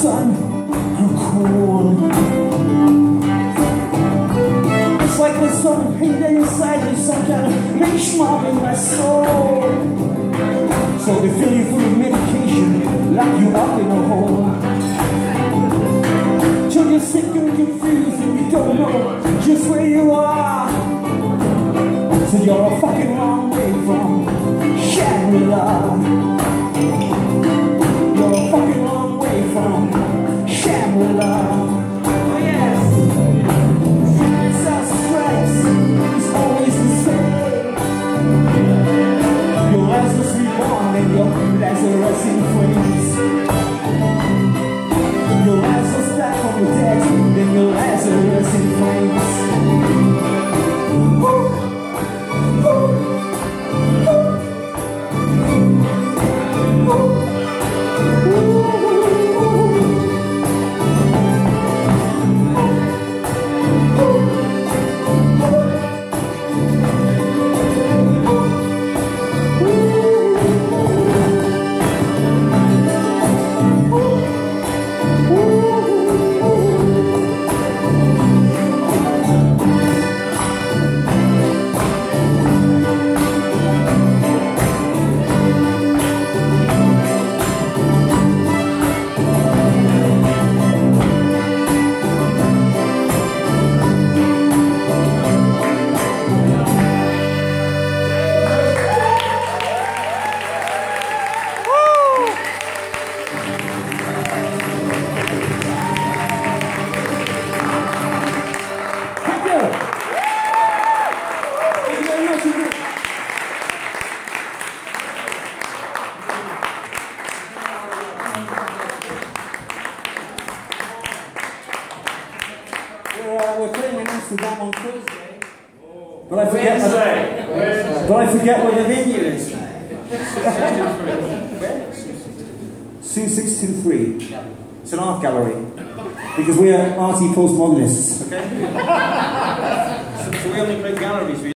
sun grew cold. It's like there's some hate inside me, some kind of benchmark in my soul. So they fill you full of medication, lock you up in a hole, till you're sick and confused and you don't know just where you are. So you're a fucking long way from Shangri-La. You're a fucking long way from Shangri-La. Oh yes, Jesus Christ is always the same. Your Lazarus reborn and your Lazarus in flames. Your Lazarus back from the dead, then your Lazarus in flames. Woo! We're playing in Amsterdam on Thursday. But I forget where the venue is. 2623. It's an art gallery. Because we are arty postmodernists. Okay? So we only play galleries.